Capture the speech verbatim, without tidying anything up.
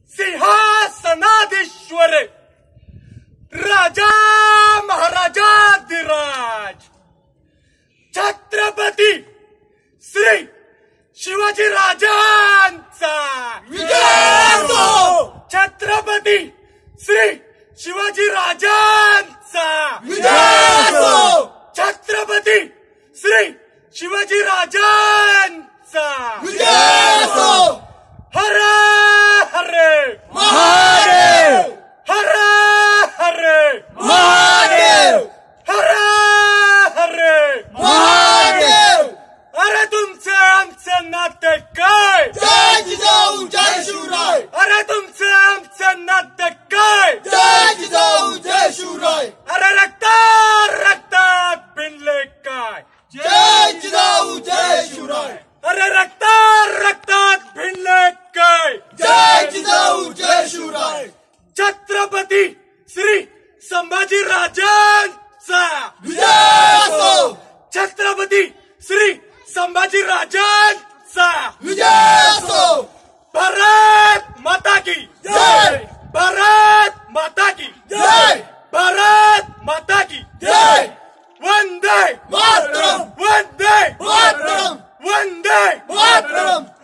सिंहासनाधीश्वर राजा महाराजाधिराज छत्रपती श्री शिवाजी राजांचा विजय असो। छत्रपती श्री शिवाजी राजांचा विजय असो। छत्रपती श्री शिवाजी राजांचा विजय असो। हर हरे महादेव, हर हरे महादेव, हर हरे महादेव। अरे तुमचे आमचे नाते काय? जय जिजाऊ जय शिवराय। अरे तुमचे आमचे नाते काय? जय जिजाऊ जय शिवराय। अरे रक्तात रक्तात भिनले काय? जय जिजाऊ जय शिवराय। अरे रक्तात रक्तात भिनले काय? जय जिजाऊ जय शिवराय। छत्रपती श्री संभाजी राजांचा विजय असो। छत्रपती श्री संभाजी राजांचा विजय असो। भारत माता की जय। भारत माता की जय। भारत माता की जय। वंदे मातरम, वंदे मातरम, वंदे मातरम।